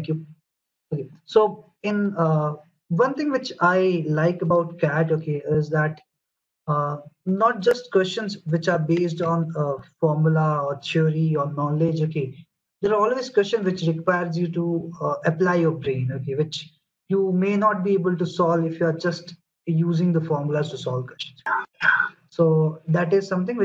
Thank you. Okay, so in one thing which I like about CAT, okay, is that not just questions which are based on formula or theory or knowledge, okay. There are always questions which requires you to apply your brain, okay, which you may not be able to solve if you are just using the formulas to solve questions. So that is something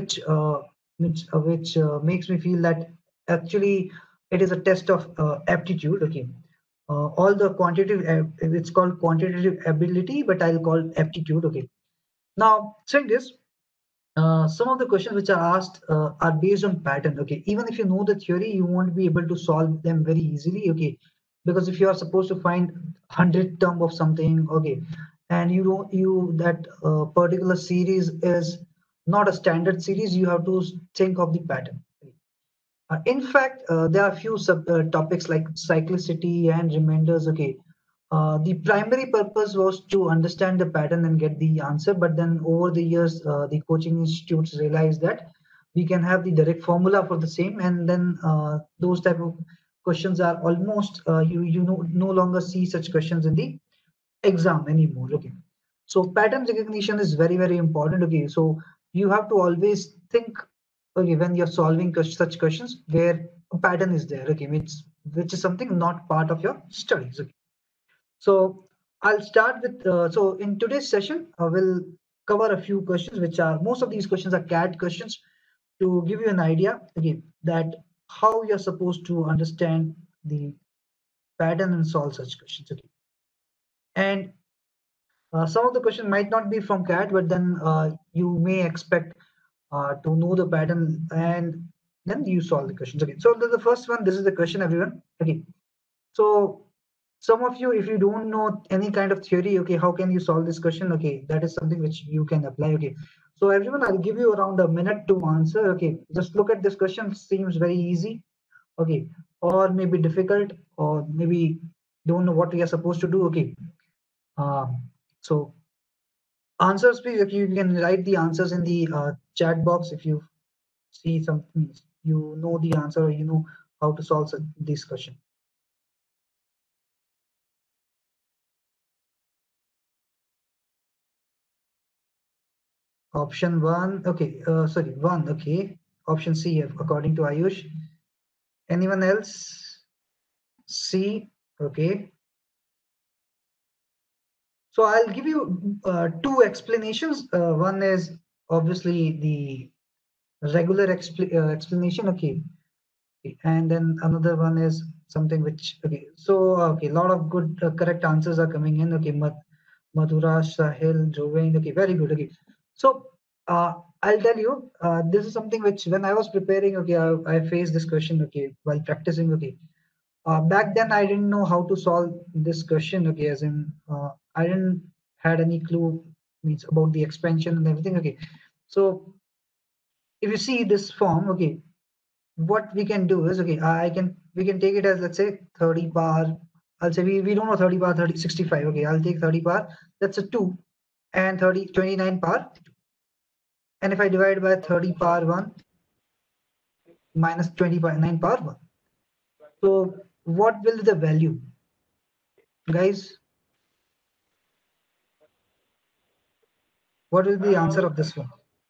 which makes me feel that actually it is a test of aptitude, okay. All the quantitative, it's called quantitative ability, but I'll call aptitude, okay. Now, saying this, some of the questions which are asked are based on pattern, okay. Even if you know the theory, you won't be able to solve them very easily, okay. Because if you are supposed to find 100 term of something, okay, and that particular series is not a standard series, you have to think of the pattern. In fact, there are a few sub topics like cyclicity and remainders. Okay, the primary purpose was to understand the pattern and get the answer. But then over the years, the coaching institutes realized that we can have the direct formula for the same, and then those type of questions are almost you know no longer see such questions in the exam anymore. Okay, so pattern recognition is very important. Okay, so you have to always think, okay, when you're solving such questions where a pattern is there, okay, which is something not part of your studies. Okay, so I'll start with so in today's session I will cover a few questions which are most of these questions are CAT questions to give you an idea, okay, that how you're supposed to understand the pattern and solve such questions. Okay, and some of the question might not be from CAT, but then you may expect to know the pattern and then you solve the questions. Okay, so the first one, this is the question, everyone. Okay, so some of you, if you don't know any kind of theory, okay, how can you solve this question? Okay, that is something which you can apply. Okay, so everyone, I'll give you around a minute to answer. Okay, just look at this question, seems very easy. Okay, or maybe difficult, or maybe don't know what we are supposed to do. Okay, so answers, please. If you can write the answers in the chat box if you see something, you know the answer, or you know how to solve this question. Option one, okay, sorry, one, okay. Option C, according to Ayush. Anyone else? C, okay. So I'll give you two explanations. One is obviously the regular explanation, okay. And then another one is something which, okay, so okay, a lot of good correct answers are coming in. Okay, Madhura, Sahil, Jovain, okay, very good. Okay, so I'll tell you, this is something which when I was preparing, okay, I faced this question, okay, while practicing. Okay, back then I didn't know how to solve this question, okay, as in I didn't had any clue means about the expansion and everything. Okay, so if you see this form, okay, what we can do is, okay, we can take it as, let's say, 30 power. I'll say we don't know 30 power 30 65. Okay, I'll take 30 power, that's a 2, and 29 power 2. And if I divide by 30 power 1 minus 29 power 1, so what will be the value, guys? What will be the answer of this one?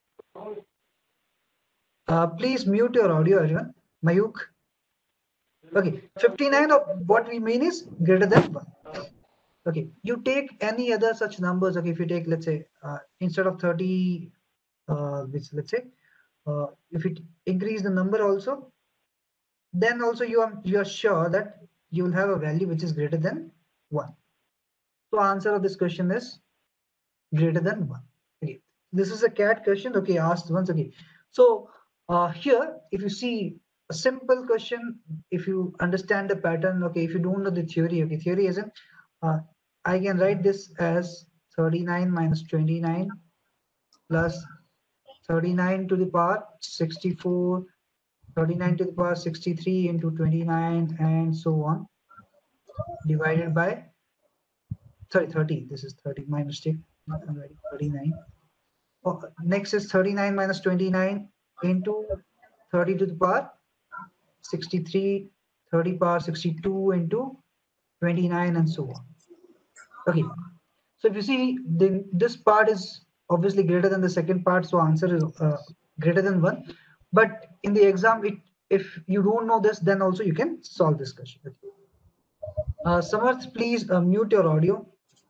Please mute your audio, everyone. Mayuk. Okay, 59 of what we mean is greater than 1. Okay, you take any other such numbers. Okay, if you take, let's say, instead of 30, which, let's say, if it increase the number also, then also you are sure that you will have a value which is greater than 1. So answer of this question is greater than 1. Okay, this is a CAT question. Okay, asked once. Okay, so here, if you see a simple question, if you understand the pattern, okay, if you don't know the theory, okay, theory isn't, I can write this as 39 minus 29 plus 39 to the power 64, 39 to the power 63 into 29, and so on, divided by, sorry, 30. This is 30, my mistake. I'm writing 39. Oh, next is 39 minus 29 into 30 to the power 63, 30 power 62 into 29, and so on. Okay, so if you see, then this part is obviously greater than the second part, so answer is greater than 1. But in the exam, if you don't know this, then also you can solve this question. Okay. Samarth, please mute your audio.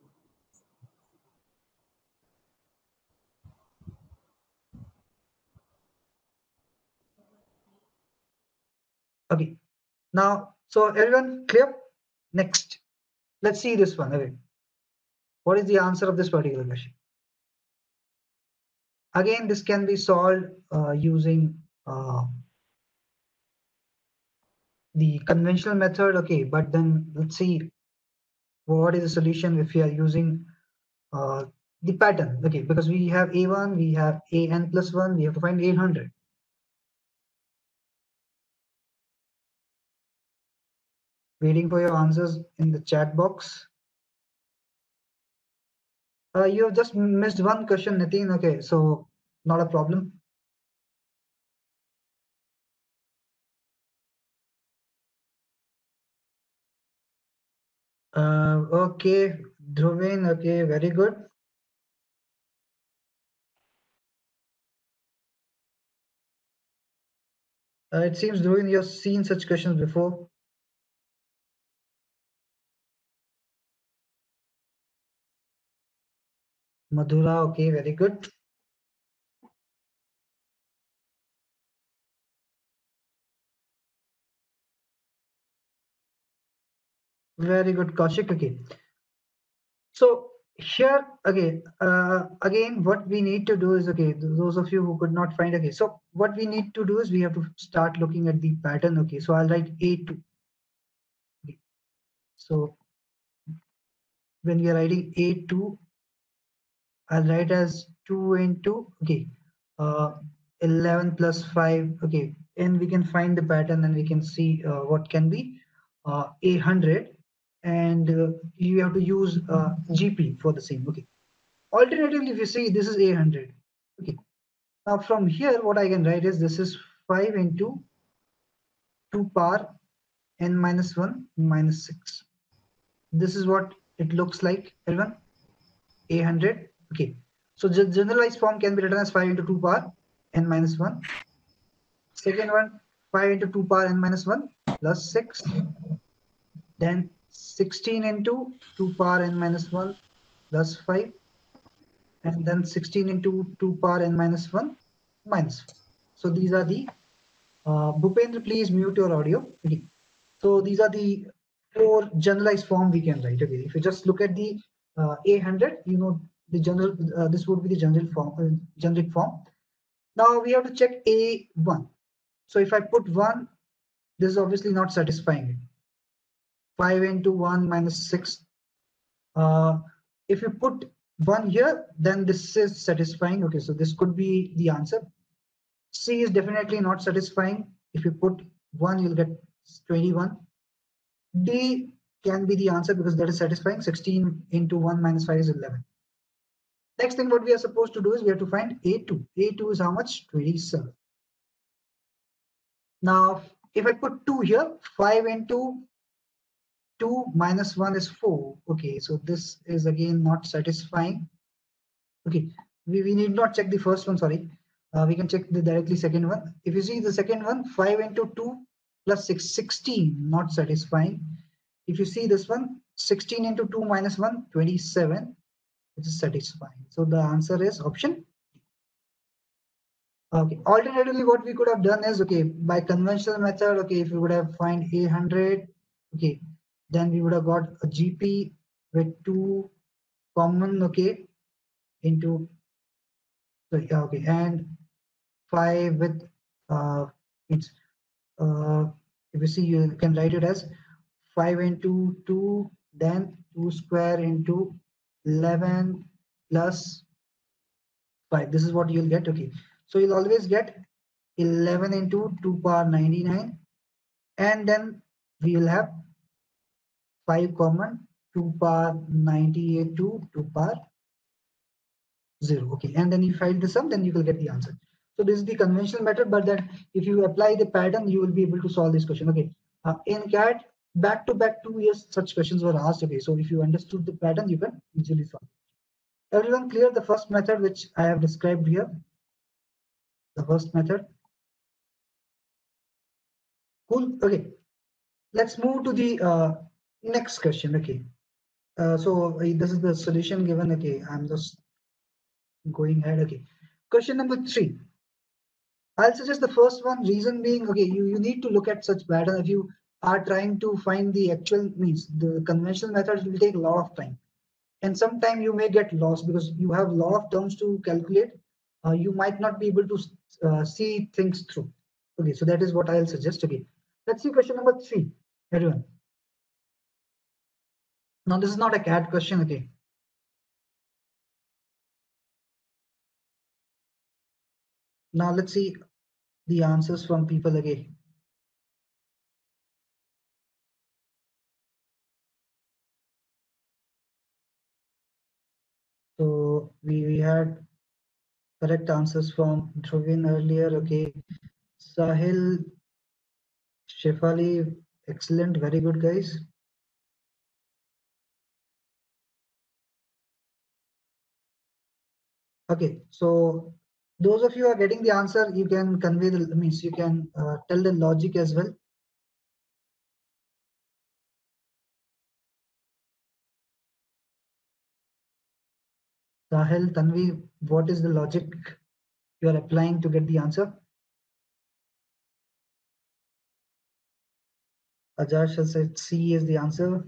Okay. Now, so everyone clear? Next, let's see this one. Okay. What is the answer of this particular question? Again, this can be solved using the conventional method. Okay, but then let's see what is the solution if we are using uh, the pattern. Okay, because we have A1, we have AN plus 1, we have to find 800. Waiting for your answers in the chat box. You have just missed one question, Nitin. Okay, so not a problem. Okay, Dhruvin, okay, very good. It seems, Dhruvin, you've seen such questions before. Madhura, okay, very good. Very good, Kaushik. Okay. So here, okay, again, what we need to do is, okay, those of you who could not find, okay, so what we need to do is we have to start looking at the pattern. Okay, so I'll write A2. Okay. So when we are writing A2, I'll write as 2 into, okay, uh, 11 plus 5, okay, and we can find the pattern and we can see what can be 800, and you have to use GP for the same. Okay. Alternatively, if you see, this is 800. Okay. Now from here, what I can write is this is 5 into 2 power n minus 1 minus 6. This is what it looks like, everyone. 800. Okay. So the generalized form can be written as 5 into 2 power n minus 1. Second one, 5 into 2 power n minus 1 plus 6. Then 16 into 2 power n minus 1 plus 5. And then 16 into 2 power n minus 1 minus 5. So these are the Bhupendra, please mute your audio. Okay. So these are the 4 generalized form we can write. Okay. If you just look at the 800, you know the general. This would be the general form, generic form. Now we have to check A1. So if I put 1, this is obviously not satisfying. 5 into 1 minus 6. If you put 1 here, then this is satisfying. Okay, so this could be the answer. C is definitely not satisfying. If you put 1, you'll get 21. D can be the answer because that is satisfying. 16 into 1 minus 5 is 11. Next thing what we are supposed to do is we have to find A2. A2 is how much? 27. Now, if I put 2 here, 5 into 2 minus 1 is 4. Okay, so this is again not satisfying. Okay, we need not check the first one, sorry. We can check the directly second one. If you see the second one, 5 into 2 plus 6, 16, not satisfying. If you see this one, 16 into 2 minus 1, 27, which is satisfying. So the answer is option. Okay, alternatively, what we could have done is, okay, by conventional method, okay, if we would have find 800, okay, then we would have got a GP with 2 common, okay, into, so yeah, okay, and 5 with, it's, uh, if you see, you can write it as 5 into 2, then 2 square into 11 plus 5. This is what you'll get, okay. So you'll always get 11 into 2 power 99, and then we will have 5 common, 2 power 98 to 2 power 0. Okay, and then you find the sum, then you will get the answer. So this is the conventional method, but then if you apply the pattern, you will be able to solve this question. Okay, in CAT, back to back 2 years such questions were asked. Okay, so if you understood the pattern, you can easily solve. Everyone clear the first method which I have described here? The first method. Cool. Okay, let's move to the next question. Okay, this is the solution given. Okay, I'm just going ahead. Okay, question number 3. I'll suggest the first one. Reason being, okay, you need to look at such pattern. If you are trying to find the actual means, the conventional methods will take a lot of time, and sometimes you may get lost because you have a lot of terms to calculate. You might not be able to see things through. Okay, so that is what I'll suggest. Okay, let's see question number 3, everyone. Now this is not a CAT question. Okay, now let's see the answers from people again. So we had correct answers from Dhruvin earlier. Okay, Sahil, Shefali, excellent, very good guys. Okay, so those of you are getting the answer, you can convey the means, you can tell the logic as well. Sahil, Tanvi, what is the logic you are applying to get the answer? Ajash has said C is the answer.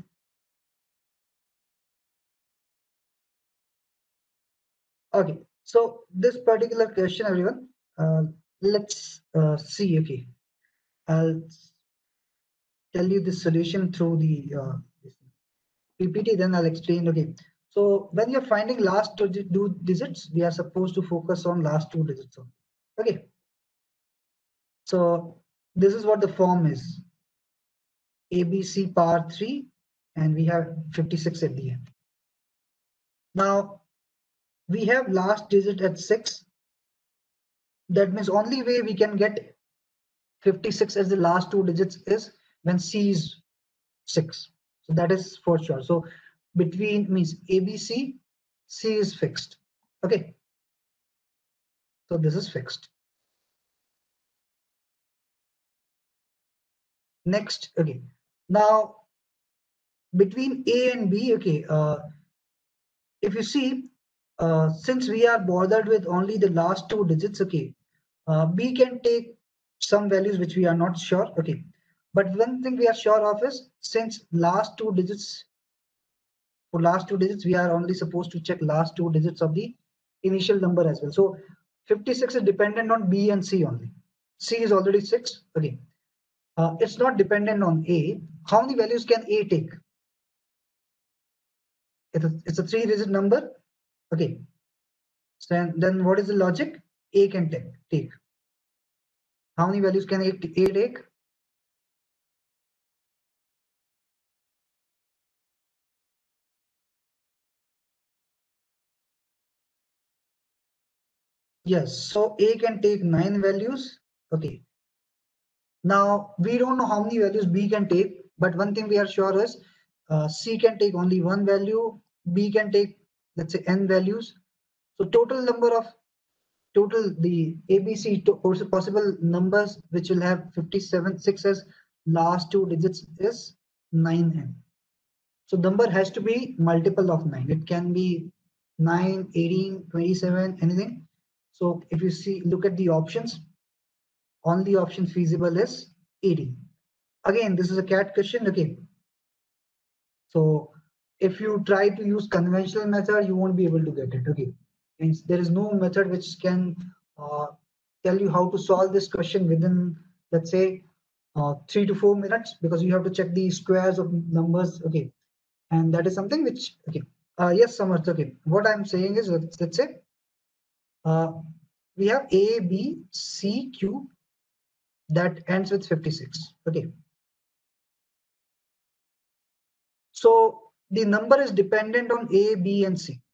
Okay, so this particular question, everyone, let's see. Okay, I'll tell you the solution through the PPT, then I'll explain. Okay, so when you're finding last two digits, we are supposed to focus on last 2 digits. Okay, so this is what the form is. ABC power 3, and we have 56 at the end. Now, we have last digit at 6. That means only way we can get 56 as the last 2 digits is when C is 6. So that is for sure. So between means ABC, C is fixed. Okay. So this is fixed. Next, okay. Now between A and B, okay. If you see, since we are bothered with only the last 2 digits, okay, B can take some values which we are not sure, okay. But one thing we are sure of is since last 2 digits, for last 2 digits, we are only supposed to check last 2 digits of the initial number as well. So 56 is dependent on B and C only. C is already 6, okay. It's not dependent on A. How many values can A take? It's a 3-digit number, okay. So then what is the logic? A can take. How many values can A take? Yes, so A can take 9 values. Okay. Now we don't know how many values B can take, but one thing we are sure is C can take only 1 value, B can take, let's say, n values. So total the ABC possible numbers which will have 57 6 as last 2 digits is 9n. So number has to be multiple of 9. It can be 9, 18, 27, anything. So if you see, look at the options, only option feasible is 18. Again, this is a CAT question. Okay. So if you try to use conventional method, you won't be able to get it. Okay. Means there is no method which can uh, tell you how to solve this question within, let's say, 3 to 4 minutes, because you have to check the squares of numbers. Okay. And that is something which, okay. Yes, Samarth. Okay. What I'm saying is, let's say uh, we have A, B, C, Q that ends with 56. Okay. So the number is dependent on A, B, and C.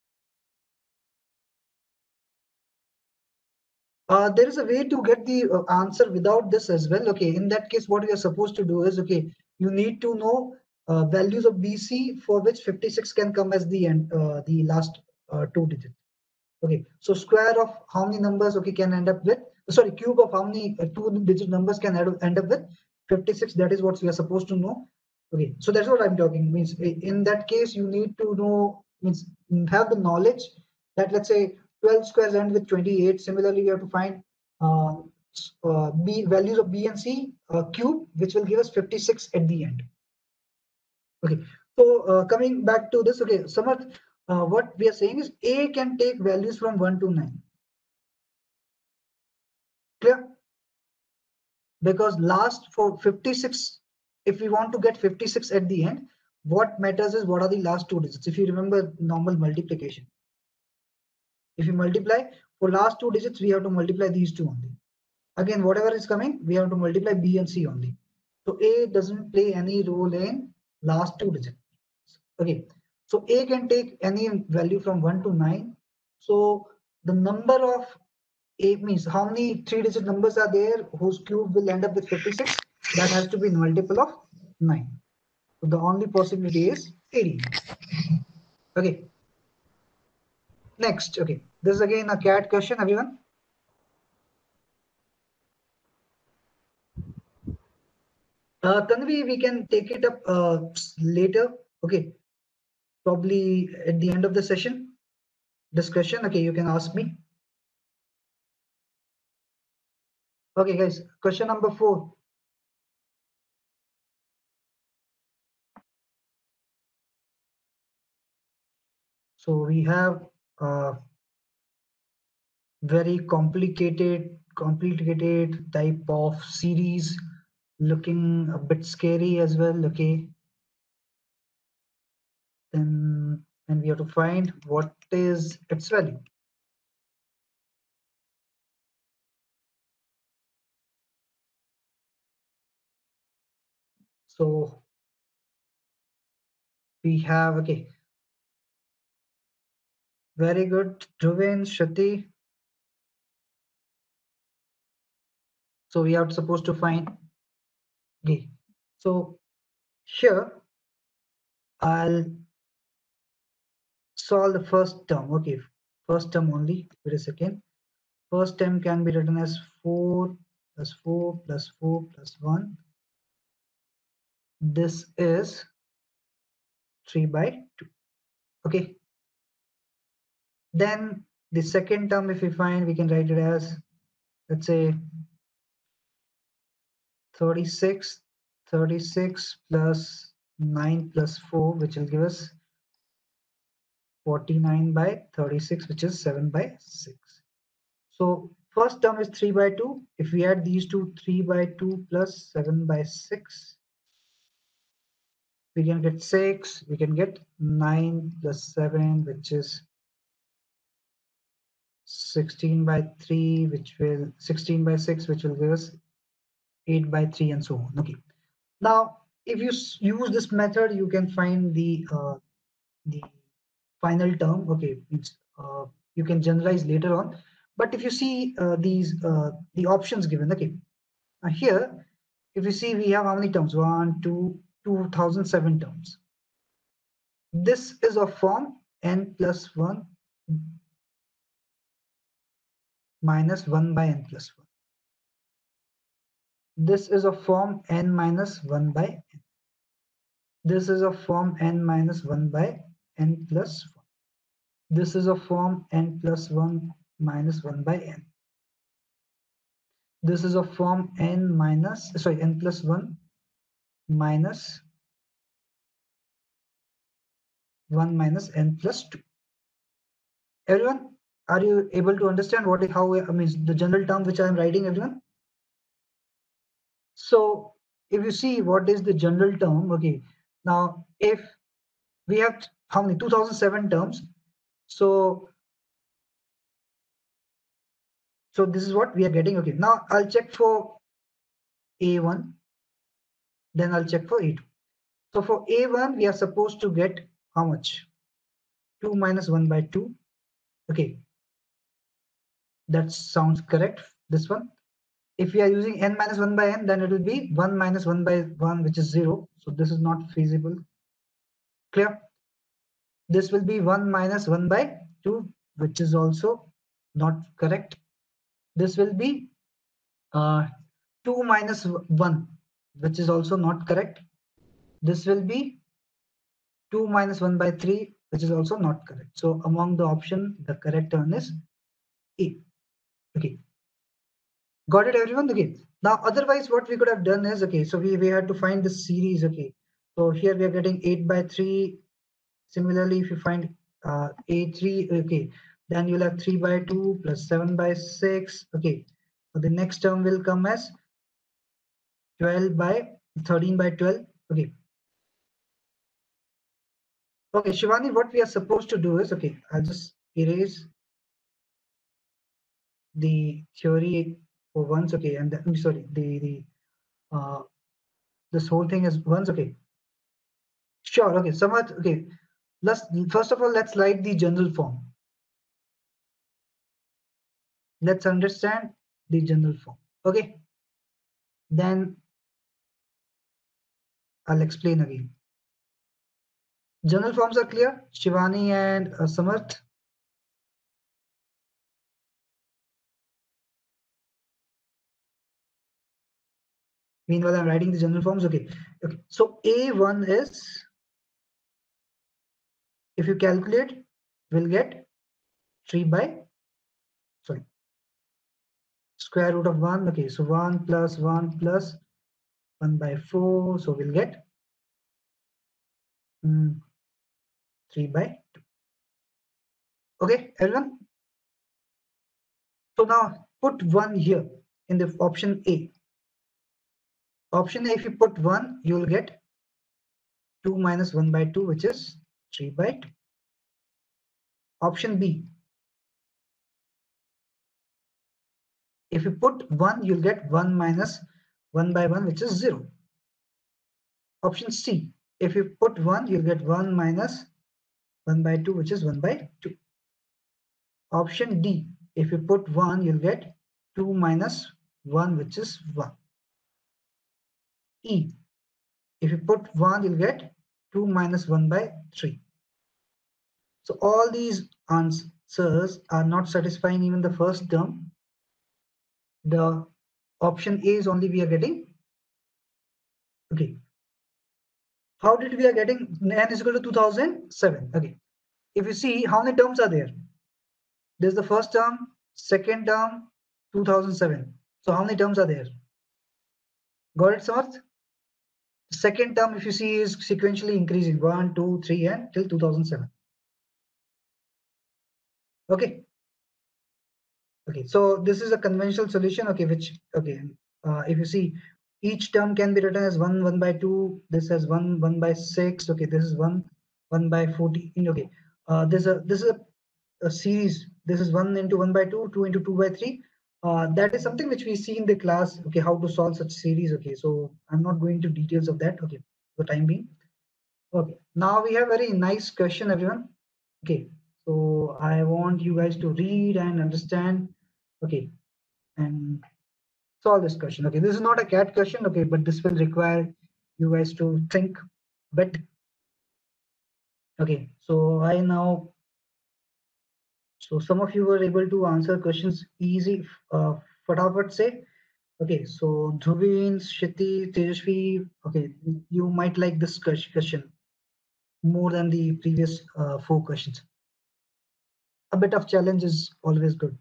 There is a way to get the answer without this as well. Okay. In that case, what we are supposed to do is, okay, you need to know values of BC for which 56 can come as the end, the last two digits. Okay, so square of how many numbers, okay, can end up with, sorry, cube of how many two-digit numbers can end up with 56. That is what we are supposed to know. Okay, so that's what I'm talking. Means in that case, you need to know, means have the knowledge that, let's say, 12 squares end with 28. Similarly, we have to find B values of B and C cube, which will give us 56 at the end. Okay, so coming back to this, okay, Samarth, what we are saying is A can take values from 1 to 9. Clear? Because last for 56, if we want to get 56 at the end, what matters is what are the last two digits. If you remember normal multiplication, if you multiply for last two digits, we have to multiply these two only. Again, whatever is coming, we have to multiply B and C only. So A doesn't play any role in last two digits. Okay, so A can take any value from 1 to 9. So the number of A means how many three-digit numbers are there whose cube will end up with 56? That has to be a multiple of 9. So the only possibility is 18. Okay. Next, okay. This is again a cat question, everyone. Tanvi, we can take it up later. Okay. Probably at the end of the session. Discussion. Okay, you can ask me. Okay, guys. Question number 4. So we have very complicated type of series, looking a bit scary as well. Okay, then and we have to find what is its value. So we have, okay, very good, Dhruven, Shruti. So we are supposed to find, okay, so here I'll solve the first term. Okay, first term only. Wait a second. First term can be written as 4 plus 4 plus 4 plus 1. This is 3 by 2. Okay, then the second term, if we find, we can write it as, let's say, 36 plus 9 plus 4, which will give us 49 by 36, which is 7 by 6. So first term is 3 by 2. If we add these two, 3 by 2 plus 7 by 6, we can get 6. We can get 9 plus 7, which is 16 by 3, which will 16 by 6, which will give us 8 by 3, and so on. Okay. Now, if you use this method, you can find the final term. Okay, it's, you can generalize later on. But if you see the options given, okay, here, if you see, we have how many terms? 1, 2, 2007 terms. This is of form n plus 1 minus 1 by n plus 1. This is of form n minus 1 by n. This is of form n minus 1 by n plus 1. This is of form n plus 1 minus 1 by n. This is of form n plus 1 minus 1 minus n plus 2. Everyone, are you able to understand what is, how, I mean, the general term which I am writing, everyone? So if you see what is the general term, okay, now if we have how many 2007 terms, so this is what we are getting. Okay, now I'll check for A1, then I'll check for A2. So for A1, we are supposed to get how much? 2 minus 1 by 2. Okay, that sounds correct. This one. If we are using n minus 1 by n, then it will be 1 minus 1 by 1, which is 0. So this is not feasible. Clear? This will be 1 minus 1 by 2, which is also not correct. This will be 2 minus 1, which is also not correct. This will be 2 minus 1 by 3, which is also not correct. So among the option, the correct one is A. Okay. Got it, everyone? Okay. Now, otherwise, what we could have done is, okay, so we had to find the series, okay. So here we are getting 8 by 3. Similarly, if you find A3, okay, then you'll have 3 by 2 plus 7 by 6, okay. So the next term will come as 12 by 13 by 12, okay. Okay, Shivani, what we are supposed to do is, okay, I'll just erase the theory for once, okay, and then, sorry, uh, this whole thing is once, okay. Sure, okay, Samarth, okay. Let's first of all, let's write the general form. Let's understand the general form. Okay. Then I'll explain again. General forms are clear, Shivani and Samarth. Meanwhile, I'm writing the general forms. Okay. Okay. So A1 is, if you calculate, we'll get 3 by, sorry, square root of 1. Okay. So 1 plus 1 plus 1 by 4. So we'll get 3 by 2. Okay, everyone? So now put 1 here in the option A. Option A, if you put 1, you will get 2 minus 1 by 2, which is 3 by 2. Option B, if you put 1, you'll get 1 minus 1 by 1, which is 0. Option C, if you put 1, you'll get 1 minus 1 by 2, which is 1 by 2. Option D, if you put 1, you'll get 2 minus 1, which is 1. E, if you put 1, you'll get 2 minus 1 by 3. So all these answers are not satisfying even the first term. The option A is only we are getting. Okay. How did we are getting n is equal to 2007? Okay. If you see how many terms are there, there's the first term, second term, 2007. So how many terms are there? Got it, Samarth? The second term, if you see, is sequentially increasing 1, 2, 3, and till 2007. Okay. Okay, so this is a conventional solution. Okay, which okay, if you see, each term can be written as 1 1 by 2. This has 1 1 by 6. Okay, this is 1 1 by 14. Okay, this is a series. This is 1 into 1 by 2, 2 into 2 by 3. That is something which we see in the class. Okay, how to solve such series. Okay, so I'm not going to details of that. Okay, for the time being. Okay, now we have very nice question, everyone. Okay, so I want you guys to read and understand. Okay, and solve this question. Okay, this is not a cat question. Okay, but this will require you guys to think a bit. Okay, so I now, so some of you were able to answer questions easy. Fatapat say. Okay, so Dhruvin, Shiti, Tejashvi. Okay, you might like this question more than the previous 4 questions. A bit of challenge is always good.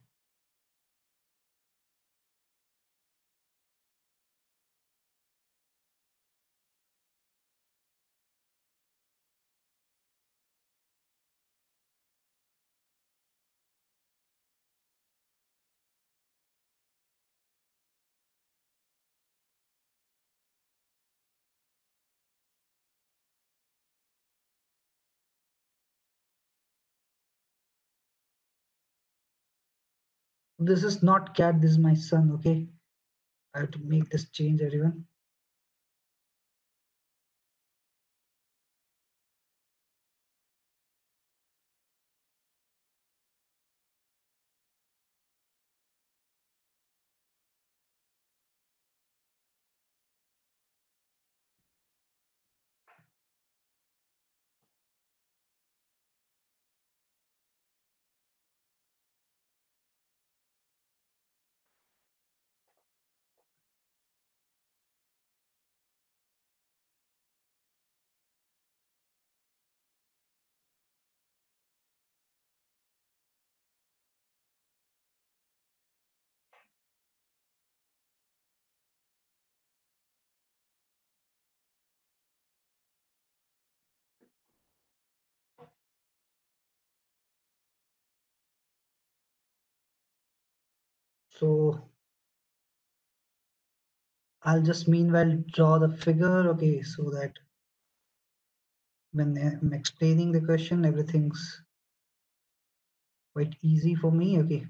This is not cat, this is my son. Okay, I have to make this change, everyone. So I'll just meanwhile draw the figure, okay, so that when I'm explaining the question, everything's quite easy for me, okay.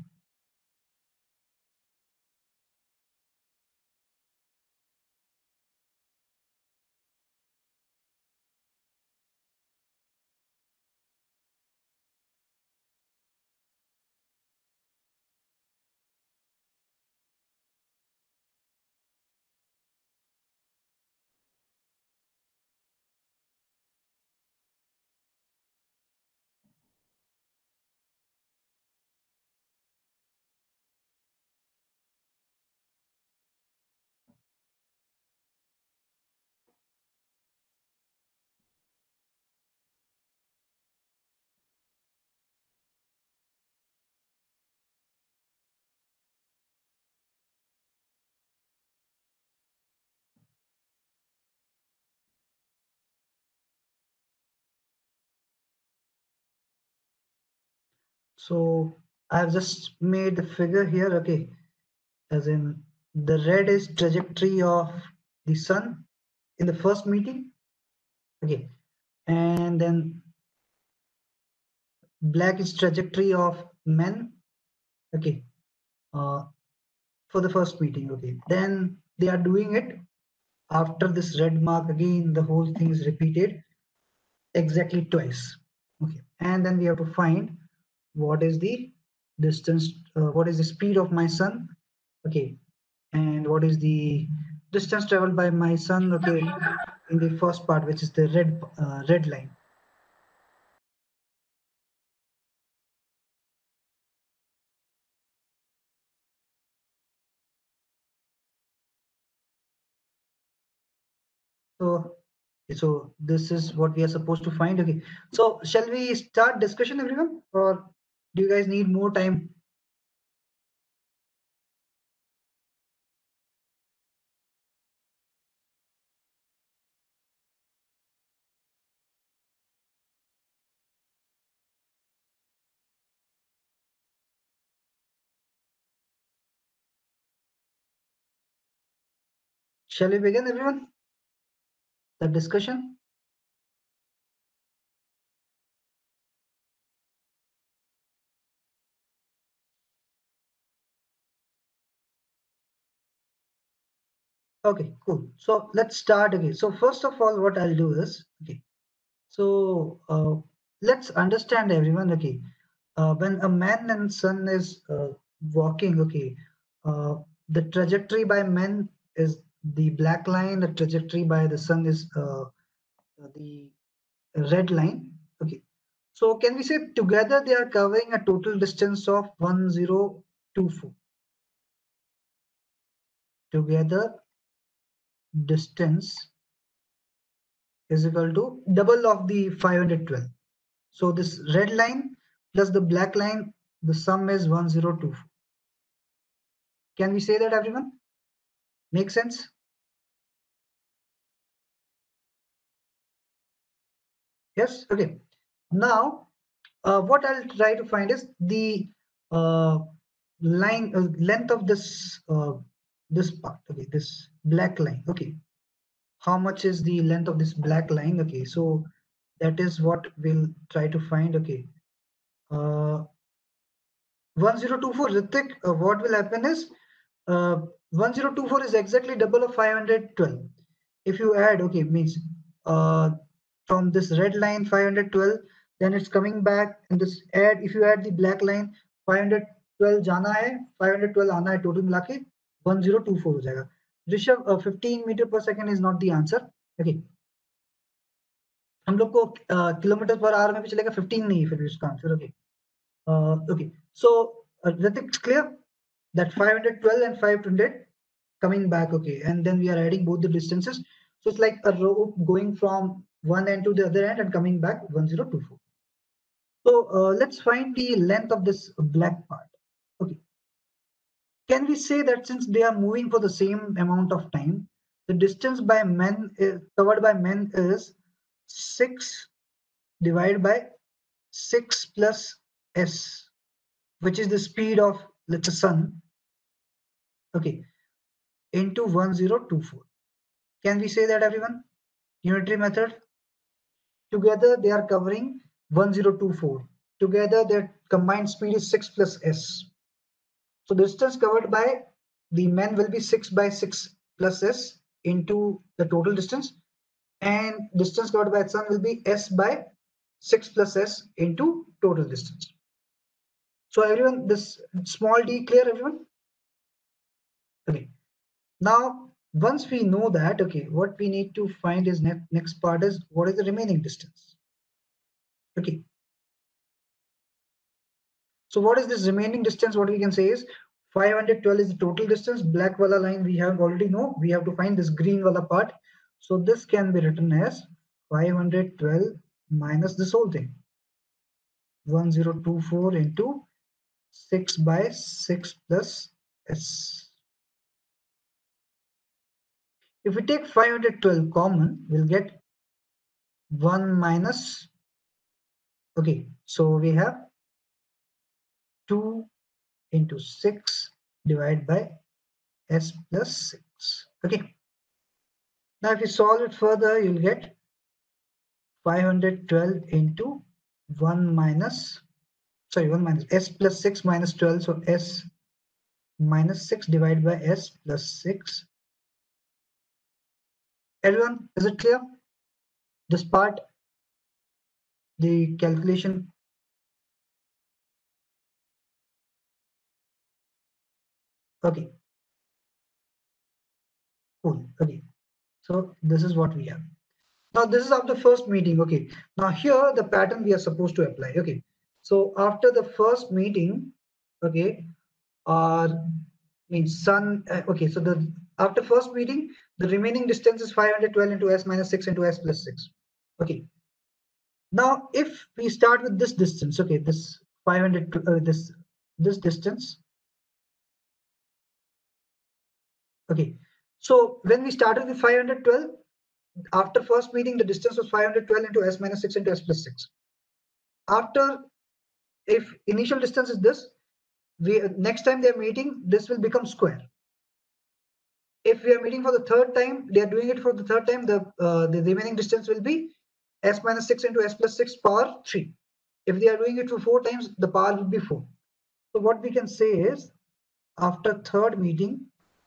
So I've just made the figure here, okay, as in the red is trajectory of the sun in the first meeting, okay, and then black is trajectory of men, okay, uh, for the first meeting, okay. Then they are doing it after this red mark again, the whole thing is repeated exactly twice, okay. And then we have to find what is the distance, what is the speed of my sun, okay, and what is the distance traveled by my sun, okay, in the first part, which is the red line. So so this is what we are supposed to find, okay. So shall we start discussion, everyone, or do you guys need more time? Shall we begin, everyone, the discussion? Okay, cool. So let's start again. So first of all, what I'll do is, okay, so let's understand, everyone, okay, when a man and sun is walking, okay, uh, the trajectory by men is the black line, the trajectory by the sun is the red line, okay. So can we say together they are covering a total distance of 1024? Together distance is equal to double of the 512. So this red line plus the black line, the sum is 1024. Can we say that, everyone? Make sense? Yes? Okay. Now, what I'll try to find is the uh, length of this part, okay, this black line, okay. How much is the length of this black line? Okay, so that is what we'll try to find, okay. 1024, Ritik, what will happen is, 1024 is exactly double of 512. If you add, okay, means uh, from this red line 512, then it's coming back, and this add, if you add the black line 512 जाना है, 512 आना है, total मिला के 1024 हो जाएगा. Rishabh, 15 metre पर second is not the answer. Okay, हम लोग को किलोमीटर पर आवर में भी चलेगा, 15 नहीं है फिर भी उसका answer. Okay. Okay, so Ritik, it's clear that 512 and 500 coming back, okay, and then we are adding both the distances. So it's like a rope going from one end to the other end and coming back 1024. So let's find the length of this black part. Okay, can we say that since they are moving for the same amount of time, the distance by men covered by men is 6 divided by 6 plus s, which is the speed of, let's say, sun, okay, into 1024. Can we say that, everyone? Unitary method. Together they are covering 1024. Together their combined speed is 6 plus s. So the distance covered by the men will be 6 by 6 plus s into the total distance, and distance covered by sun will be s by 6 plus s into total distance. So everyone, this small d clear, everyone? Okay. Now, once we know that, okay, what we need to find is next part is what is the remaining distance? Okay. So what is this remaining distance? What we can say is 512 is the total distance. Black wala line we have already know. We have to find this green wala part. So this can be written as 512 minus this whole thing. 1024 into 6 by 6 plus s. If we take 512 common, we'll get 1 minus, okay, so we have 2 into 6 divided by s plus 6. Okay. Now if you solve it further, you'll get 512 into 1 minus, sorry, 1 minus s plus 6 minus 12. So s minus 6 divided by s plus 6. Everyone, is it clear? This part, the calculation. Okay, cool. Okay, so this is what we have. Now this is after first meeting. Okay, now here the pattern we are supposed to apply. Okay, so after the first meeting, okay, means sun, okay, so the after first meeting the remaining distance is 512 into s minus 6 into s plus 6. Okay, now if we start with this distance, okay, this 500 this distance. Okay, so when we started with 512, after first meeting the distance was 512 into s minus 6 into s plus 6. After, if initial distance is this, we next time they're meeting, this will become square. If we are meeting for the third time, they are doing it for the third time, the remaining distance will be s minus 6 into s plus 6 power 3. If they are doing it for 4 times, the power will be 4. So what we can say is, after third meeting,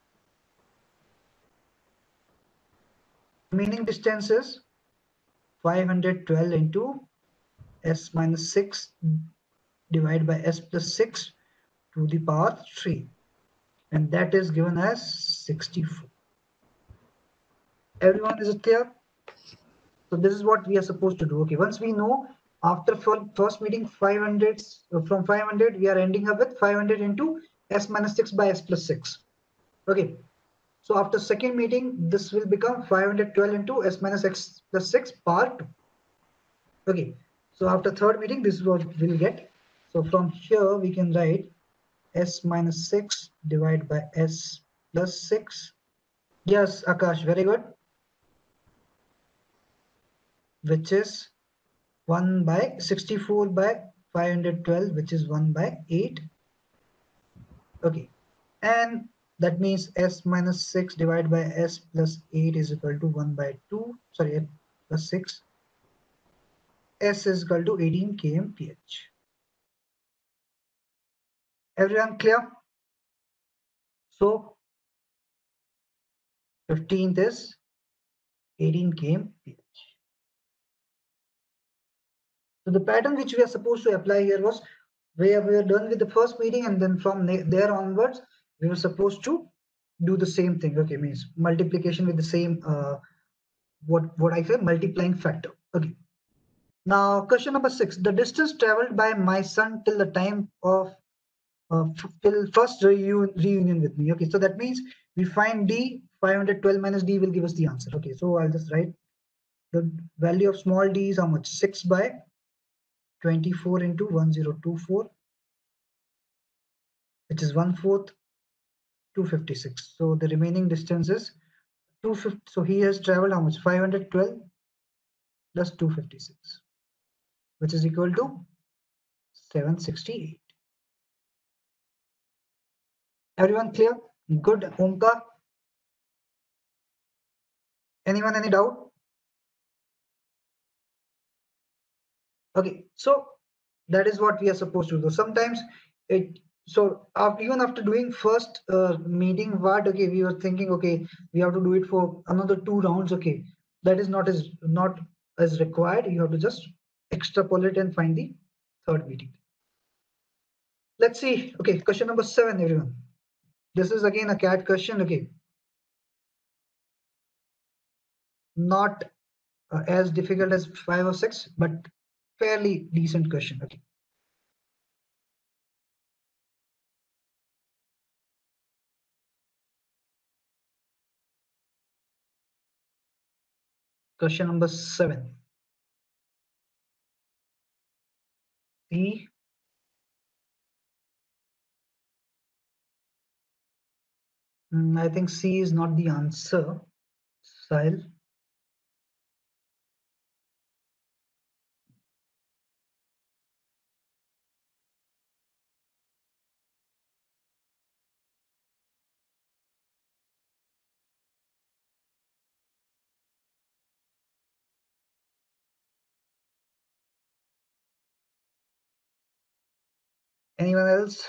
remaining distance is 512 into s minus 6 divided by s plus 6 to the power 3, and that is given as 64. Everyone, is it clear? So this is what we are supposed to do. Okay, once we know after first meeting 500, from 500 we are ending up with 500 into s minus 6 by s plus 6. Okay, so after second meeting this will become 512 into s minus x plus 6 power 2. Okay, so after third meeting this is what we'll get. So from here we can write s minus 6 divided by s plus 6. Yes, Akash, very good. Which is 1 by 64 by 512, which is 1 by 8. Okay, and that means s minus 6 divided by s plus 8 is equal to 1 by 2, sorry, plus 6. S is equal to 18 kmph. Everyone clear? So 15th is 18 kmph. So the pattern which we are supposed to apply here was, where we are done with the first meeting, and then from there onwards we were supposed to do the same thing. Okay, means multiplication with the same what I say, multiplying factor. Okay. Now question number 6. The distance traveled by my son till the time of till first reunion with me. Okay, so that means we find d. 512 minus d will give us the answer. Okay, so I'll just write the value of small d is how much? 6 by 24 into 1024, which is 1/4, 256. So the remaining distance is 250. So he has traveled how much? 512 plus 256, which is equal to 768. Everyone clear? Good, Omkar. Anyone, any doubt? Okay, so that is what we are supposed to do. Sometimes it, so after, even after doing first meeting part, okay, we were thinking, okay, we have to do it for another 2 rounds. Okay, that is not as required. You have to just extrapolate and find the third meeting. Let's see. Okay, question number 7, everyone. This is again a CAT question. Okay, not as difficult as 5 or 6, but fairly decent question. Okay. Question number 7. C. I think C is not the answer. Sahil. Anyone else?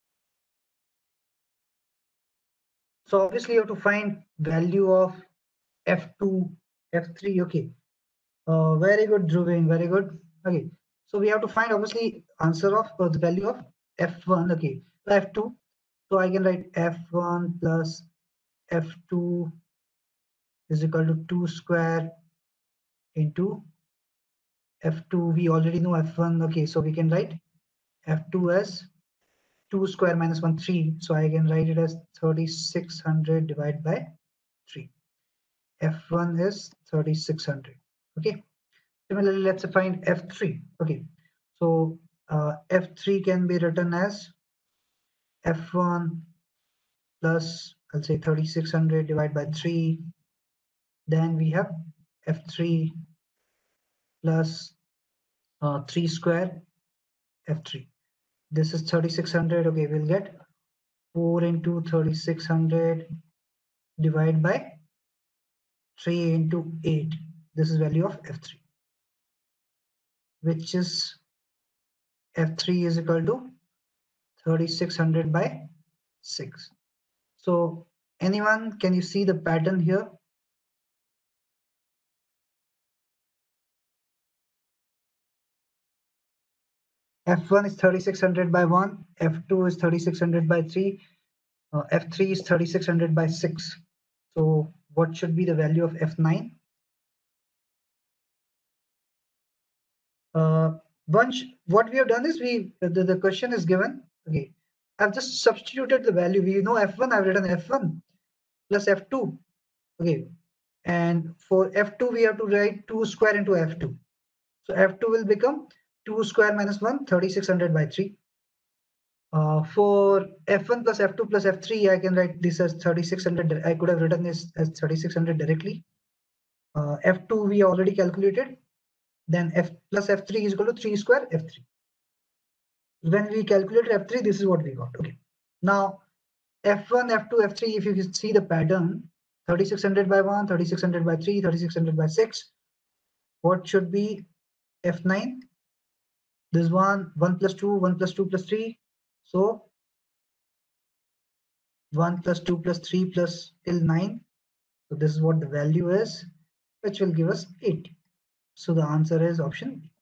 So obviously you have to find value of F2, F3. Okay. Very good, Dhruvin. Very good. Okay. So we have to find obviously answer of the value of F1. Okay. F2. So I can write F1 plus F2 is equal to 2 square into F2. We already know F1. Okay. So we can write F2 as 2 square minus 1, 3. So I can write it as 3600 divided by 3. F1 is 3600. Okay. Similarly, let's find F3. Okay. So F3 can be written as F1 plus, I'll say 3600 divided by 3. Then we have F3 plus 3 square F3. This is 3600. Okay, we'll get 4 into 3600 divided by 3 into 8. This is value of F3, which is F3 is equal to 3600 by 6. So anyone, can you see the pattern here? F1 is 3600 by 1, F2 is 3600 by 3, F3 is 3600 by 6. So what should be the value of F9? What we have done is the question is given. Okay, I've just substituted the value. We know F1, I've written F1 plus F2. Okay, and for F2 we have to write 2 square into F2. So F2 will become 2 square minus 1, 3600 by 3. For F1 plus F2 plus F3, I can write this as 3600. I could have written this as 3600 directly. F2 we already calculated. Then F plus F3 is equal to 3 square F3. When we calculated F3, this is what we got. Okay. Now F1, F2, F3, if you see the pattern, 3600 by 1, 3600 by 3, 3600 by 6. What should be F9? This one, 1 plus 2, 1 plus 2 plus 3. So 1 plus 2 plus 3 plus till 9. So this is what the value is, which will give us 8. So the answer is option B.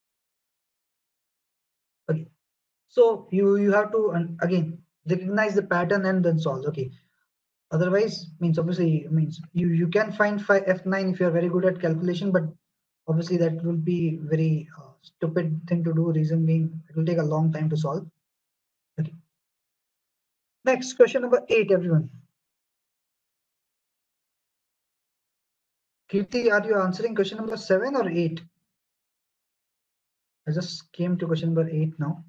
Okay. So you have to again recognize the pattern and then solve. Okay. Otherwise, means obviously means you can find F9 if you are very good at calculation, but obviously that will be very stupid thing to do. Reason being, it will take a long time to solve. Okay. Next question number 8, everyone. Kirti, are you answering question number 7 or 8? I just came to question number 8 now.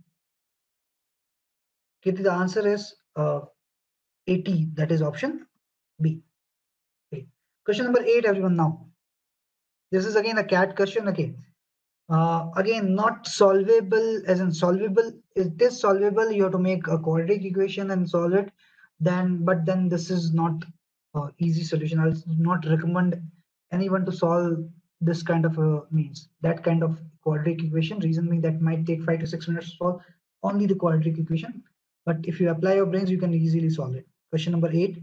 Kirti, the answer is 80. That is option B. Okay. Question number 8, everyone. Now, this is again a CAT question. Okay. Again, not solvable as in solvable. It is solvable. You have to make a quadratic equation and solve it. then this is not easy solution. I'll not recommend anyone to solve this kind of means that kind of quadratic equation. Reason being that might take 5 to 6 minutes to solve only the quadratic equation. But if you apply your brains, you can easily solve it. Question number 8.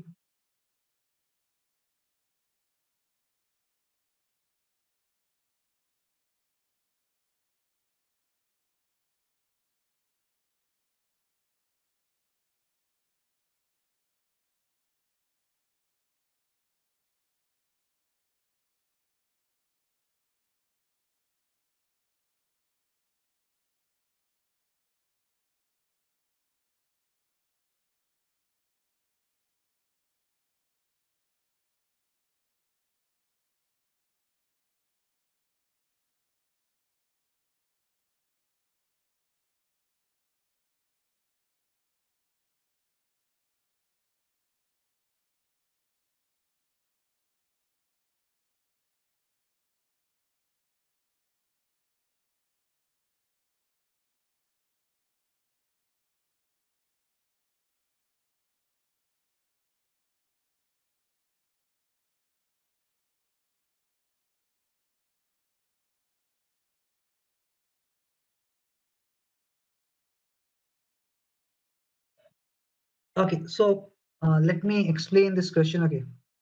Okay, so let me explain this question. Okay,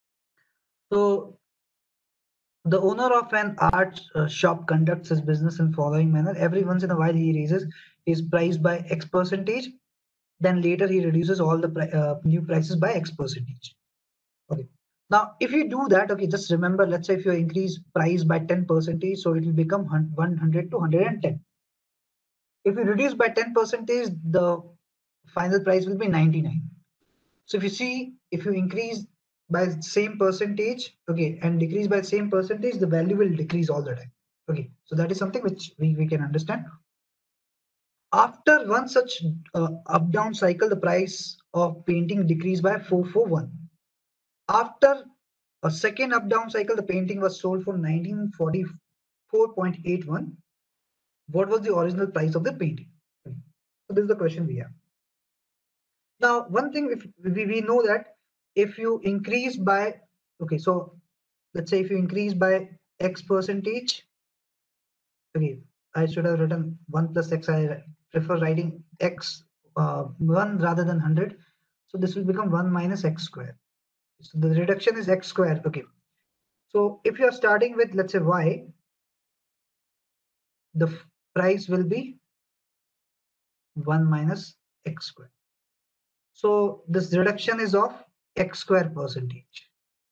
so the owner of an art shop conducts his business in following manner. Every once in a while, he raises his price by X percentage. Then later, he reduces all the new prices by X percentage. Okay. Now, if you do that, okay, just remember, let's say if you increase price by 10 percentage, so it will become 100 to 110. If you reduce by 10 percentage, the final price will be 99. So if you see, if you increase by same percentage, okay, and decrease by same percentage, the value will decrease all the time. Okay, so that is something which we can understand. After one such up-down cycle, the price of painting decreased by 441. After a second up-down cycle, the painting was sold for 1944.81. What was the original price of the painting? So this is the question we have. Now, one thing if we know that if you increase by, okay, so let's say if you increase by X percentage, okay, I should have written 1 plus X. I prefer writing X 1 rather than 100. So this will become 1 minus X square. So the reduction is X square. Okay. So if you are starting with, let's say, Y, the price will be 1 minus X square. So this reduction is of X square percentage.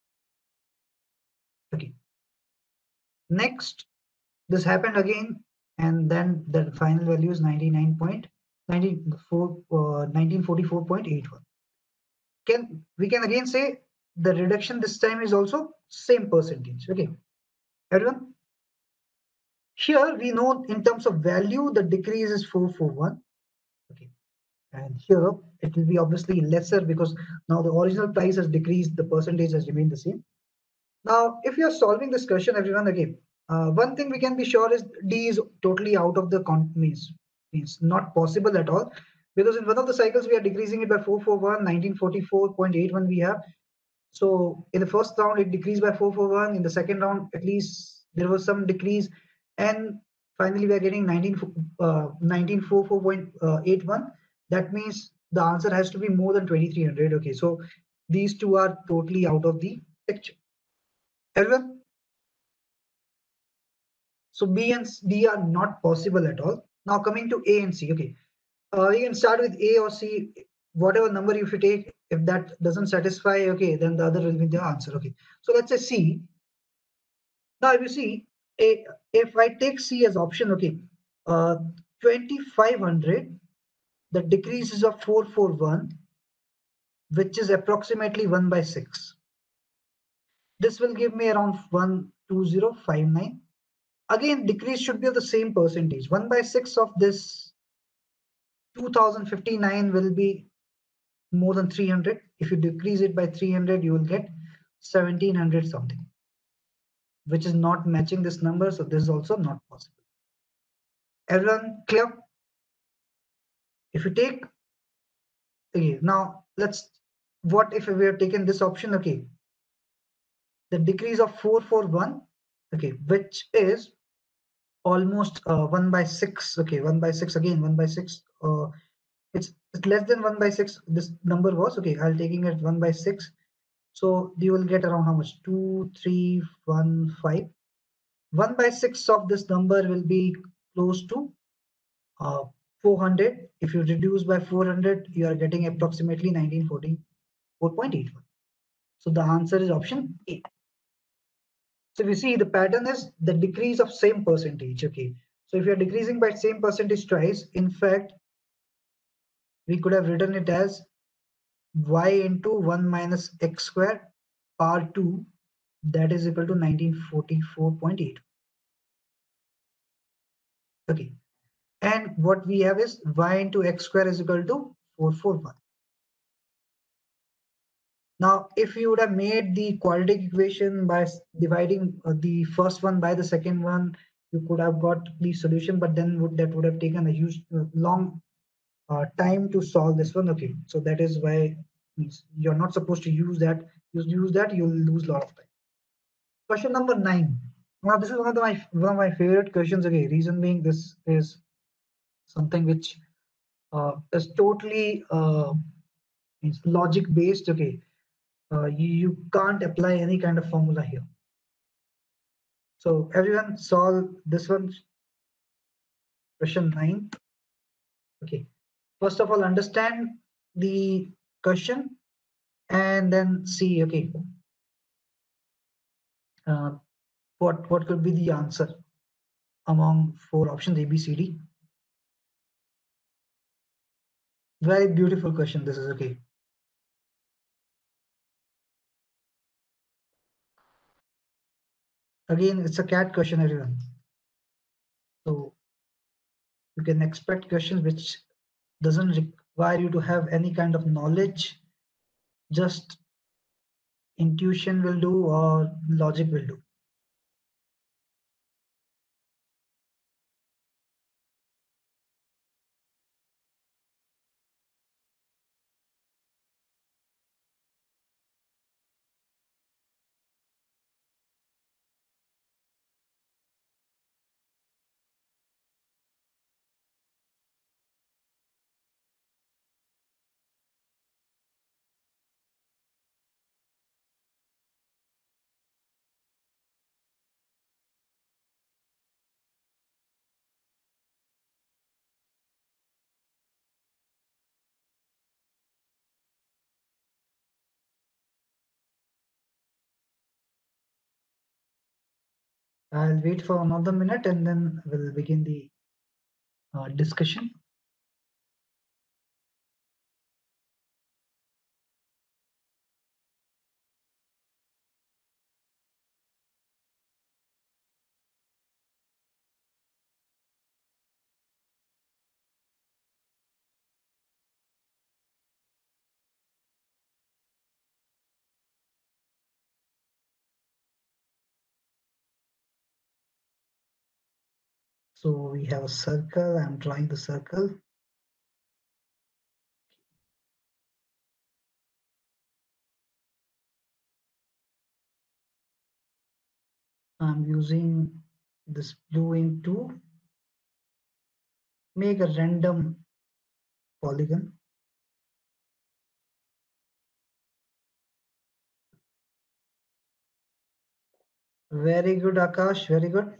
Okay. Next, this happened again, and then the final value is 1944.81. We can again say the reduction this time is also same percentage. Okay, everyone. Here we know in terms of value the decrease is 441. Okay, and here it will be obviously lesser because now the original price has decreased, the percentage has remained the same. Now, if you are solving this question, everyone, again, one thing we can be sure is D is totally out of the means not possible at all, because in one of the cycles we are decreasing it by 441, 1944.81 we have. So in the first round it decreased by 441. In the second round, at least there was some decrease, and finally we are getting 1944.81. That means the answer has to be more than 2300. Okay, so these two are totally out of the picture. Everyone? So B and D are not possible at all. Now coming to A and C. Okay, you can start with A or C. Whatever number if you take, if that doesn't satisfy, okay, then the other will be the answer. Okay, so let's say C. Now if you see, if I take C as option, okay, 2500, the decrease is of 441, which is approximately 1 by 6. This will give me around 12059. Again, decrease should be of the same percentage. 1 by 6 of this 2059 will be more than 300. If you decrease it by 300, you will get 1700 something, which is not matching this number. So this is also not possible. Everyone clear? If you take, okay, now let's what if we have taken this option? Okay, the decrease of 441, okay, which is almost 1 by 6. Okay, 1 by 6, again 1 by 6. It's less than 1 by 6. This number was okay. I'll taking it 1 by 6. So you will get around how much? 2315. 1 by 6 of this number will be close to uh, 400. If you reduce by 400, you are getting approximately 1944.81. So the answer is option A. So if you see, the pattern is the decrease of same percentage. Okay. So if you're decreasing by same percentage twice, in fact, we could have written it as y into 1 minus x square power 2, that is equal to 1944.8. Okay. And what we have is y into x square is equal to 441. Now, if you would have made the quadratic equation by dividing the first one by the second one, you could have got the solution, but then that would have taken a huge, long time to solve this one. Okay, so that is why you're not supposed to use that. Use that, you'll lose a lot of time. Question number 9. Now, this is one of my favorite questions. Okay, reason being, this is something which is totally logic based. Okay, you can't apply any kind of formula here. So everyone solve this one, question 9. Okay, first of all, understand the question and then see, okay, uh, what could be the answer among 4 options A, B, C, D. Very beautiful question. This is okay. Again, it's a cat question, everyone. So you can expect questions which doesn't require you to have any kind of knowledge. Just intuition will do or logic will do. I'll wait for another minute and then we'll begin the discussion. So we have a circle. I'm drawing the circle. I'm using this blue ink to make a random polygon. Very good, Akash. Very good.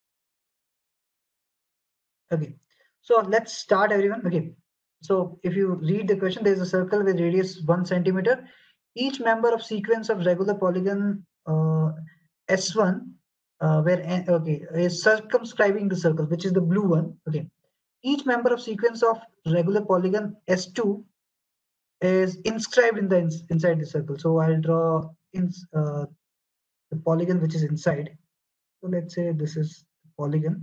Okay. So let's start, everyone. Okay. So if you read the question, there's a circle with radius 1 centimeter. Each member of sequence of regular polygon S1, where n, okay, is circumscribing the circle, which is the blue one. Okay. Each member of sequence of regular polygon S2 is inscribed in the inside the circle. So I'll draw in the polygon which is inside. So let's say this is the polygon.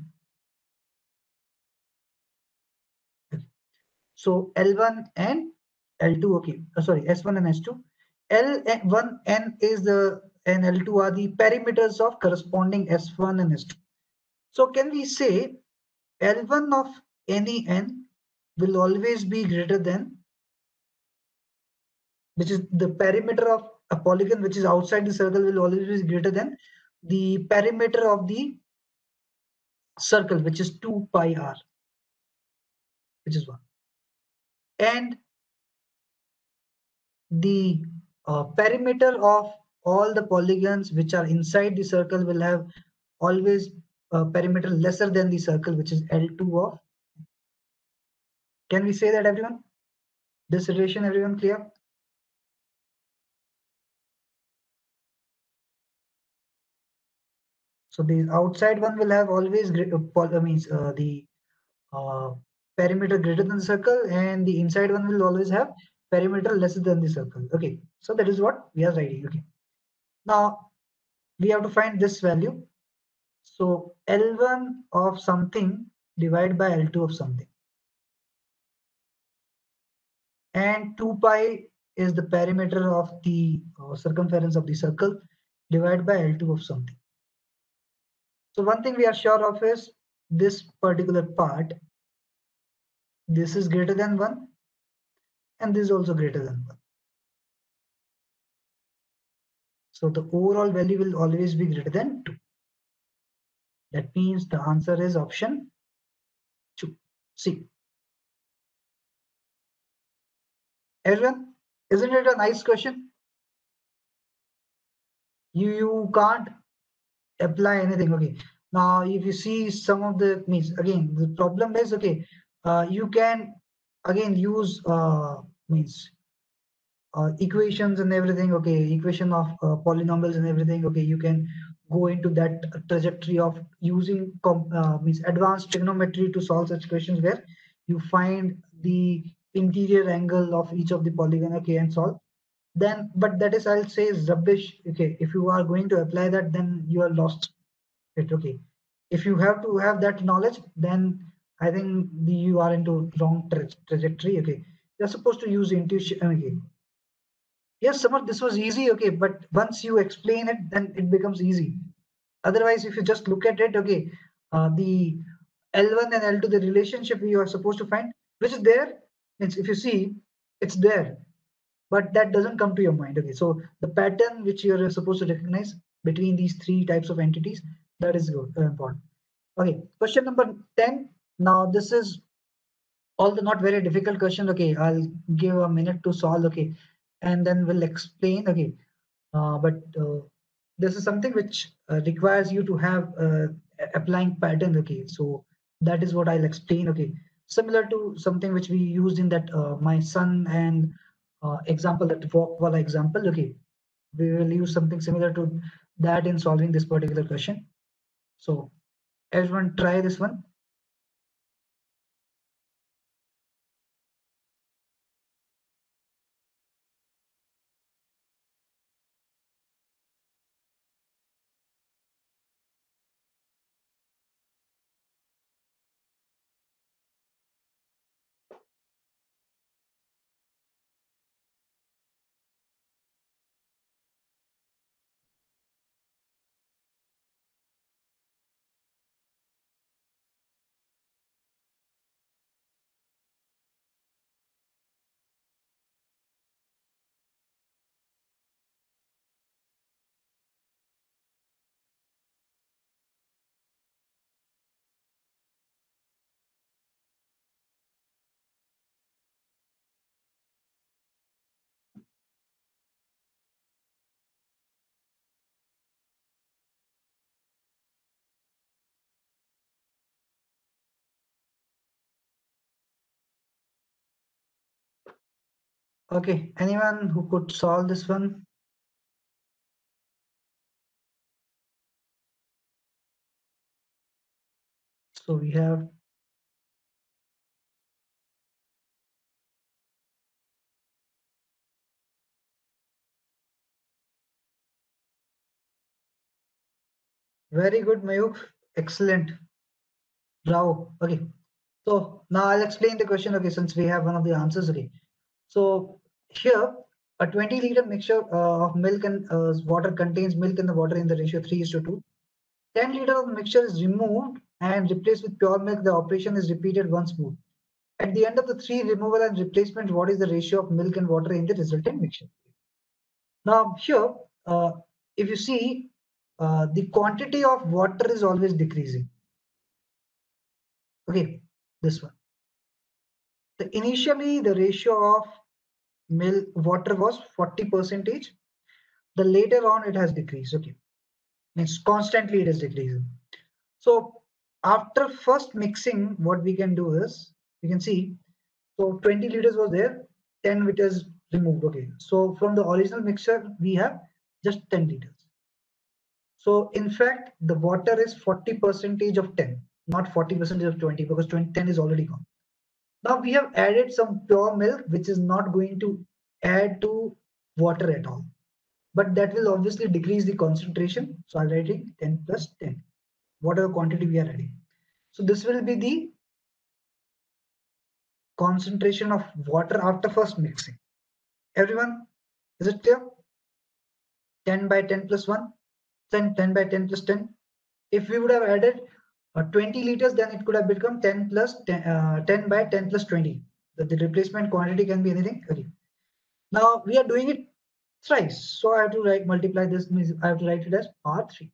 So L1 and L2, okay, sorry, S1 and S2. L1 N is the and L2 are the perimeters of corresponding S1 and S2. So can we say L1 of any N will always be greater than which is the perimeter of a polygon which is outside the circle will always be greater than the perimeter of the circle, which is 2 pi r, which is 1. And the perimeter of all the polygons which are inside the circle will have always perimeter lesser than the circle, which is L2 of. Can we say that, everyone? This relation, everyone clear? So the outside one will have always means the uh, perimeter greater than the circle, and the inside one will always have perimeter lesser than the circle. Okay, so that is what we are writing. Okay, now we have to find this value. So L1 of something divided by L2 of something, and 2 pi is the perimeter of the circumference of the circle divided by L2 of something. So one thing we are sure of is this particular part, this is greater than 1, and this is also greater than 1. So the overall value will always be greater than 2. That means the answer is option 2. C. Everyone, isn't it a nice question? You can't apply anything. Okay. Now, if you see some of the means, again, the problem is, okay, you can again use means equations and everything. Okay, equation of polynomials and everything. Okay, you can go into that trajectory of using means advanced trigonometry to solve such questions where you find the interior angle of each of the polygon. Okay, and solve. Then, but that is, I'll say, is rubbish. Okay, if you are going to apply that, then you are lost it. Okay, if you have to have that knowledge, then I think you are into wrong trajectory. Okay, you're supposed to use intuition. Okay, yes, Samar, this was easy. Okay, but once you explain it, then it becomes easy. Otherwise, if you just look at it, okay, the L1 and L2, the relationship you are supposed to find, which is there, means if you see, it's there, but that doesn't come to your mind. Okay, so the pattern which you are supposed to recognize between these three types of entities, that is good, important. Okay, question number 10. Now, this is all the not very difficult question. Okay, I'll give a minute to solve. Okay, and then we'll explain. Okay, but this is something which requires you to have applying pattern. Okay, so that is what I'll explain. Okay, similar to something which we used in that my son and example, that walk wala example. Okay, we will use something similar to that in solving this particular question. So everyone try this one. Okay, anyone who could solve this one? So we have very good, Mayuk. Excellent. Bravo. Okay. So now I'll explain the question. Okay, since we have one of the answers. Okay. So here, a 20-liter mixture of milk and water contains milk and the water in the ratio 3:2. 10 liters of mixture is removed and replaced with pure milk. The operation is repeated once more. At the end of the 3 removal and replacement, what is the ratio of milk and water in the resultant mixture? Now here, if you see, the quantity of water is always decreasing. Okay, this one. Initially, the ratio of milk water was 40 percentage. The later on, it has decreased. Okay, means constantly it is decreasing. So after first mixing, what we can do is we can see. So 20 liters was there, 10 liters removed. Okay, so from the original mixture, we have just 10 liters. So in fact, the water is 40 percentage of 10, not 40 percentage of 20, because 10 is already gone. Now we have added some pure milk, which is not going to add to water at all, but that will obviously decrease the concentration. So I'm writing 10 plus 10, whatever quantity we are adding. So this will be the concentration of water after first mixing. Everyone, is it clear? 10 by 10 plus 1, 10 by 10 plus 10. If we would have added 20 liters, then it could have become 10 plus 10, 10 by 10 plus 20. The replacement quantity can be anything. Okay. Now we are doing it thrice. So I have to multiply this, means I have to write it as R3.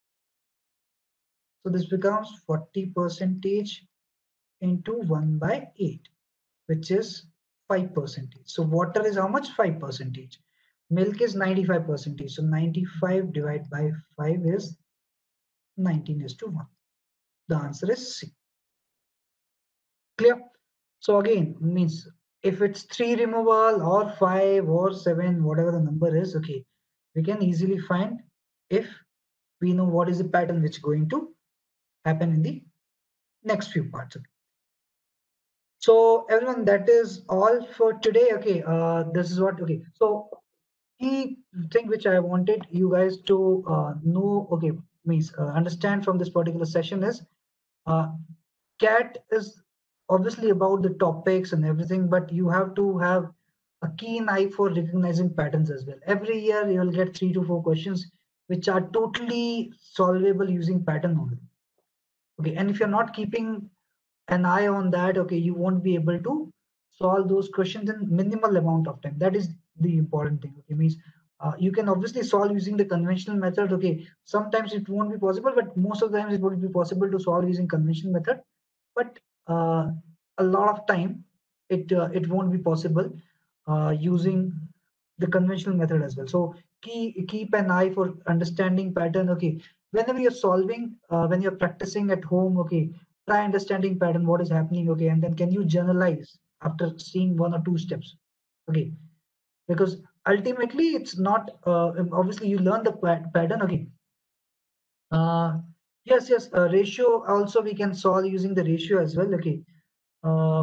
So this becomes 40 percentage into 1 by 8, which is 5 percentage. So water is how much? 5 percentage. Milk is 95 percentage. So 95 divided by 5 is 19:1. The answer is C. Clear? So again, means if it's 3 removal or 5 or 7, whatever the number is, okay, we can easily find if we know what is the pattern which is going to happen in the next few parts. Okay. So everyone, that is all for today. Okay, this is what, okay. So key thing which I wanted you guys to know, okay, means understand from this particular session is uh, CAT is obviously about the topics and everything, but you have to have a keen eye for recognizing patterns as well. Every year you will get 3 to 4 questions which are totally solvable using pattern only. Okay, and if you're not keeping an eye on that, okay, you won't be able to solve those questions in minimal amount of time. That is the important thing. Okay, means you can obviously solve using the conventional method. Okay, sometimes it won't be possible, but most of the times it would be possible to solve using conventional method. But a lot of time it won't be possible using the conventional method as well. So keep an eye for understanding pattern. Okay, whenever you're solving, when you're practicing at home, okay, try understanding pattern, what is happening, okay, and then can you generalize after seeing 1 or 2 steps, okay, because ultimately it's not obviously you learn the pattern, okay. uh, yes, ratio also we can solve using the ratio as well, okay. uh,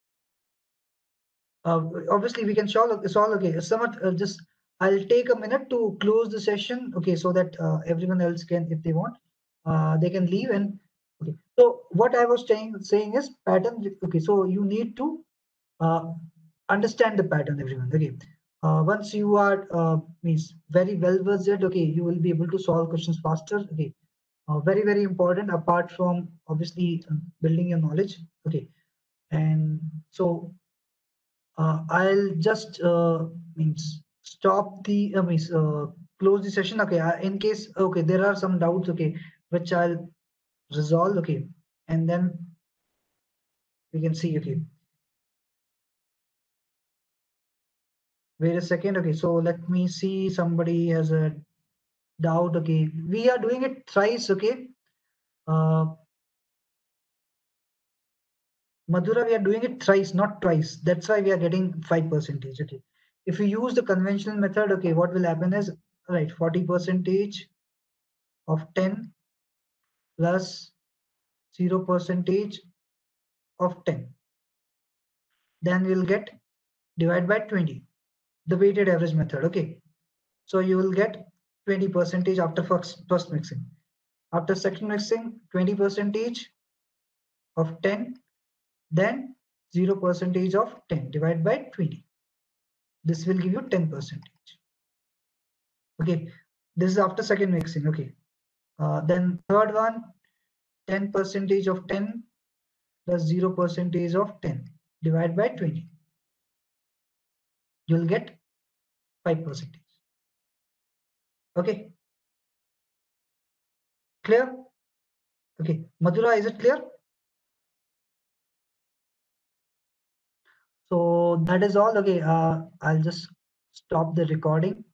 Obviously we can solve okay. Somewhat just I'll take a minute to close the session, okay, so that everyone else can, if they want, they can leave. And okay, so what I was saying is pattern. Okay, so you need to uh, understand the pattern, everyone. Okay, once you are means very well versed, okay, you will be able to solve questions faster. Okay, very important. Apart from obviously building your knowledge. Okay, and so I'll just means stop the means close the session. Okay, in case okay there are some doubts, okay, which I'll resolve. Okay, and then we can see. Okay, wait a second. Okay, so let me see. Somebody has a doubt. Okay, we are doing it thrice. Okay, uh, Madhura, we are doing it thrice, not twice. That's why we are getting 5 percentage. Okay, if we use the conventional method, okay, what will happen is right 40 percentage of 10 plus 0 percentage of 10. Then we'll get divide by 20, the weighted average method. Okay, so you will get 20 percentage after first mixing. After second mixing, 20 percentage of 10, then 0 percentage of 10 divided by 20. This will give you 10 percentage. Okay, this is after second mixing. Okay, then third one, 10 percentage of 10 plus 0 percentage of 10. divide by 20. You'll get 5%. Okay, clear? Okay, Madhura, is it clear? So that is all. Okay, I'll just stop the recording.